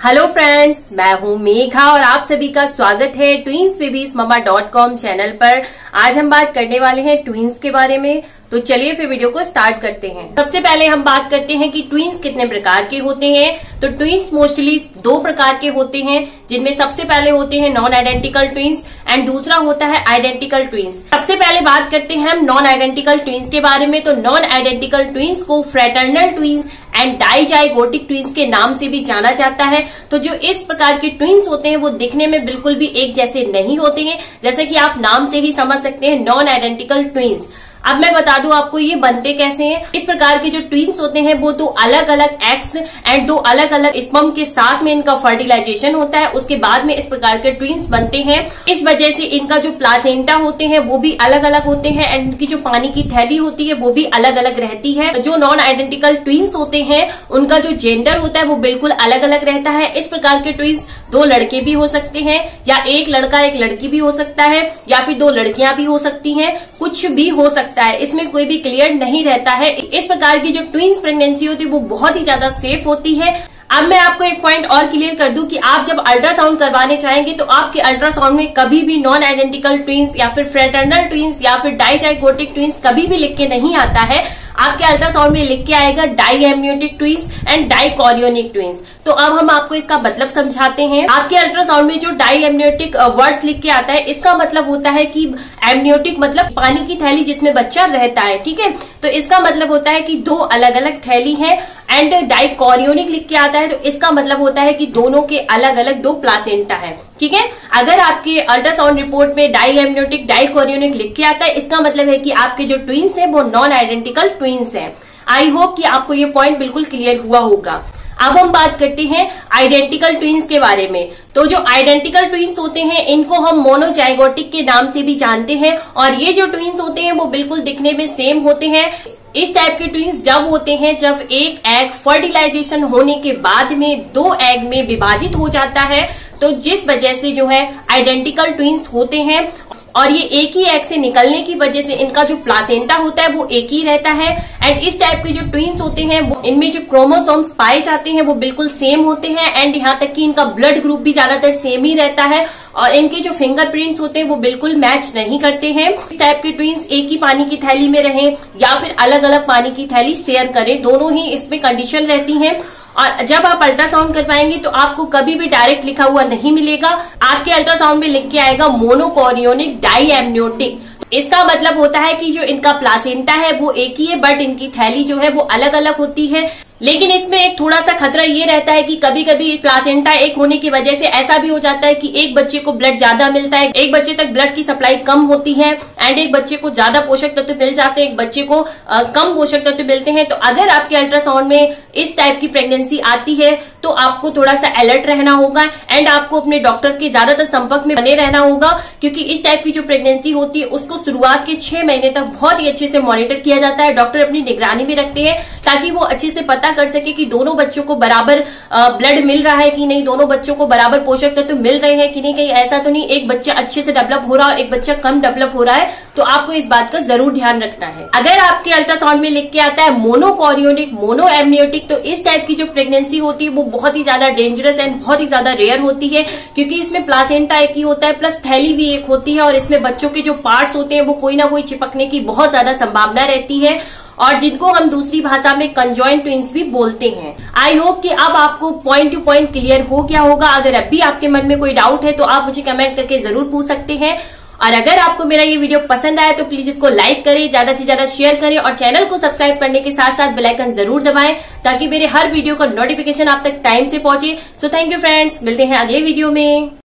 Hello friends, मैं हूँ मेघा और आप सभी का स्वागत है twinsbabiesmama.com चैनल पर। आज हम बात करने वाले हैं ट्विंस के बारे में, तो चलिए फिर वीडियो को स्टार्ट करते हैं। सबसे पहले हम बात करते हैं कि ट्विंस कितने प्रकार के होते हैं। तो ट्विंस मोस्टली दो प्रकार के होते हैं, जिनमें सबसे पहले होते हैं नॉन आइडेंटिकल ट्विंस एंड दूसरा होता है आइडेंटिकल ट्विंस। सबसे पहले बात करते हैं हम नॉन आइडेंटिकल ट्विंस के बारे में। तो नॉन आइडेंटिकल ट्विंस को fraternal twins and dizygotic twins के नाम से भी जाना जाता है। तो जो इस प्रकार के ट्विंस होते हैं वो दिखने में बिल्कुल भी एक जैसे नहीं होते हैं, जैसे कि आप नाम से ही समझ सकते हैं नॉन आइडेंटिकल ट्विंस। अब मैं बता दूं आपको ये बनते कैसे हैं। इस प्रकार के जो ट्विंस होते हैं वो दो अलग अलग एग्स एंड दो अलग अलग स्पर्म के साथ में इनका फर्टिलाइजेशन होता है, उसके बाद में इस प्रकार के ट्विंस बनते हैं। इस वजह से इनका जो प्लासेंटा होते हैं वो भी अलग अलग होते हैं एंड इनकी जो पानी की थैली होती है वो भी अलग अलग रहती है। जो नॉन आइडेंटिकल ट्विंस होते हैं उनका जो जेंडर होता है वो बिल्कुल अलग अलग रहता है। इस प्रकार के ट्विंस दो लड़के भी हो सकते हैं, या एक लड़का एक लड़की भी हो सकता है, या फिर दो लड़कियां भी हो सकती हैं, कुछ भी हो सकता है, इसमें कोई भी क्लियर नहीं रहता है। इस प्रकार की जो ट्विंस प्रेगनेंसी होती है वो बहुत ही ज्यादा सेफ होती है। अब मैं आपको एक पॉइंट और क्लियर कर दूं कि आप जब अल्ट्रासाउंड करवाने चाहेंगे तो आपके अल्ट्रासाउंड में कभी भी नॉन आइडेंटिकल ट्विंस या फिर फ्रेटर्नल ट्विंस या फिर डाइजाइगोटिक ट्विंस कभी भी लिख के नहीं आता है। आपके अल्ट्रासाउंड में लिख के आएगा diamniotic twins and dichorionic twins. तो अब हम आपको इसका मतलब समझाते हैं। आपके अल्ट्रासाउंड में जो डाइएम्नियोटिक वर्ड लिख के आता है, इसका मतलब होता है कि एम्नियोटिक मतलब पानी की थैली जिसमें बच्चा रहता है, ठीक है। तो इसका मतलब होता है कि दो अलग अलग थैली है। एंड डाइकोरियोनिक लिख के आता है तो इसका मतलब होता है कि दोनों के अलग अलग दो प्लासेंटा है, ठीक है। अगर आपके अल्ट्रासाउंड रिपोर्ट में डाइएम्नियोटिक डाइकोरियोनिक लिख के आता है, इसका मतलब है कि आपके जो ट्विंस है वो नॉन आइडेंटिकल ट्विंस है। आई होप कि आपको ये पॉइंट बिल्कुल क्लियर हुआ होगा। अब हम बात करते हैं आइडेंटिकल ट्विंस के बारे में। तो जो आइडेंटिकल ट्विंस होते हैं इनको हम मोनोजाइगोटिक के नाम से भी जानते हैं, और ये जो ट्विंस होते हैं वो बिल्कुल दिखने में सेम होते हैं। इस टाइप के ट्विंस जब होते हैं जब एक एग फर्टिलाइजेशन होने के बाद में दो एग में विभाजित हो जाता है, तो जिस वजह से जो है आइडेंटिकल ट्विंस होते हैं। और ये एक ही एग से निकलने की वजह से इनका जो प्लासेंटा होता है वो एक ही रहता है। एंड इस टाइप के जो ट्विंस होते हैं वो इनमें जो क्रोमोसोम्स पाए जाते हैं वो बिल्कुल सेम होते हैं। एंड यहाँ तक कि इनका ब्लड ग्रुप भी ज्यादातर सेम ही रहता है, और इनके जो फिंगरप्रिंट्स होते हैं वो बिल्कुल मैच नहीं करते हैं। इस टाइप के ट्विंस एक ही पानी की थैली में रहें या फिर अलग अलग पानी की थैली शेयर करें, दोनों ही इसमें कंडीशन रहती है। और जब आप अल्ट्रासाउंड करवाएंगे तो आपको कभी भी डायरेक्ट लिखा हुआ नहीं मिलेगा। आपके अल्ट्रासाउंड में लिख के आएगा मोनोकोरियोनिक डाइएम्नियोटिक। इसका मतलब होता है कि जो इनका प्लासेंटा है वो एक ही है, बट इनकी थैली जो है वो अलग अलग होती है। लेकिन इसमें एक थोड़ा सा खतरा ये रहता है कि कभी कभी प्लासेंटा एक होने की वजह से ऐसा भी हो जाता है कि एक बच्चे को ब्लड ज्यादा मिलता है, एक बच्चे तक ब्लड की सप्लाई कम होती है, एंड एक बच्चे को ज्यादा पोषक तत्व मिल जाते हैं, एक बच्चे को कम पोषक तत्व मिलते हैं। तो अगर आपके अल्ट्रासाउंड में इस टाइप की प्रेगनेंसी आती है तो आपको थोड़ा सा अलर्ट रहना होगा एंड आपको अपने डॉक्टर के ज्यादातर संपर्क में बने रहना होगा, क्योंकि इस टाइप की जो प्रेगनेंसी होती है उसको शुरुआत के 6 महीने तक बहुत ही अच्छे से मॉनिटर किया जाता है। डॉक्टर अपनी निगरानी में रखते हैं ताकि वो अच्छे से पता कर सके कि दोनों बच्चों को बराबर ब्लड मिल रहा है कि नहीं, दोनों बच्चों को बराबर पोषक तत्व मिल रहे हैं कि नहीं, कहीं ऐसा तो नहीं एक बच्चा अच्छे से डेवलप हो रहा है और एक बच्चा कम डेवलप हो रहा है। तो आपको इस बात का जरूर ध्यान रखना है। अगर आपके अल्ट्रासाउंड में लिख के आता है मोनोकोरियोनिक मोनोएम्नियोटिक, तो इस टाइप की जो प्रेगनेंसी होती है वो बहुत ही ज्यादा डेंजरस एंड बहुत ही ज्यादा रेयर होती है, क्योंकि इसमें प्लासेंटा एक ही होता है प्लस थैली भी एक होती है, और इसमें बच्चों के जो पार्ट्स होते हैं वो कोई ना कोई चिपकने की बहुत ज्यादा संभावना रहती है, और जिनको हम दूसरी भाषा में कंजॉइंट ट्विंस भी बोलते हैं। आई होप कि अब आपको पॉइंट टू पॉइंट क्लियर हो गया होगा। अगर अब भी आपके मन में कोई डाउट है तो आप मुझे कमेंट करके जरूर पूछ सकते हैं। और अगर आपको मेरा ये वीडियो पसंद आया तो प्लीज इसको लाइक करें, ज्यादा से ज्यादा शेयर करें, और चैनल को सब्सक्राइब करने के साथ साथ बेल आइकन जरूर दबाएं ताकि मेरे हर वीडियो का नोटिफिकेशन आप तक टाइम से पहुंचे। सो थैंक यू फ्रेंड्स, मिलते हैं अगले वीडियो में।